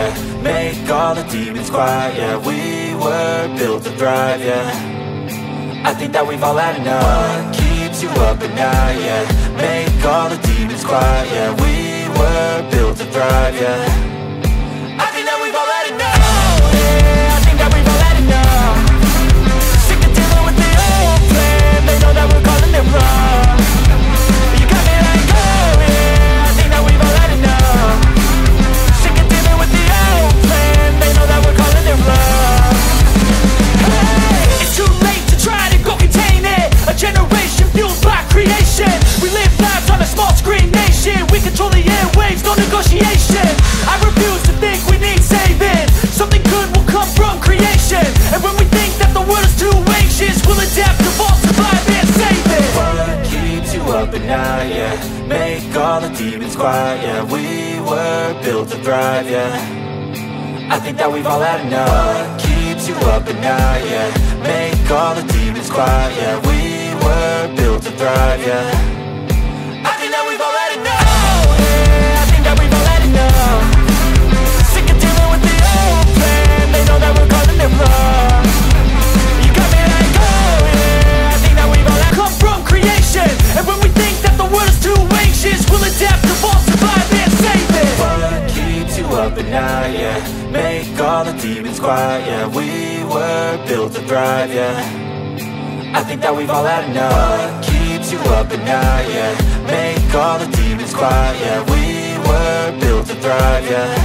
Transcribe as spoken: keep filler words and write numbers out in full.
yeah. Make all the demons quiet, yeah. We were built to thrive, yeah. I think that we've all had enough. What keeps you up at night, yeah. Make all the demons quiet, yeah. We were built to thrive, yeah. I think that we've all had enough, yeah. I think that we've all had enough. Sick of dealing with the old plan. They know that we're calling it wrong. You got me like, oh yeah. I think that we've all had enough. Sick of dealing with the old plan. They know that we're calling it wrong. Hey, it's too late to try to go contain it. A generation fueled by creation. We live lives on a small screen nation. We control the airwaves, no negotiation. I refuse to think we need saving. Something good will come from creation. And when we think that the world is too anxious, we'll adapt, evolve, survive and save it. What keeps you up at night, yeah. Make all the demons quiet, yeah. We were built to thrive, yeah. I think that we've all had enough. What keeps you up at night, yeah. Make all the demons quiet, yeah. We were built to thrive, yeah. I think that we've all had enough, yeah. I think that we've all had enough. Sick of dealing with the old plan. They know that we're calling it wrong. You got me like, oh yeah. I think that we've all had come from creation. And when we think that the world is too anxious, we'll adapt, evolve, survive and save it. What keeps you up at night, yeah. Make all the demons quiet, yeah. We were built to thrive, yeah. I think that we've all had enough. What keeps you up at night, yeah. Make all the demons quiet, yeah. We were built to thrive, yeah.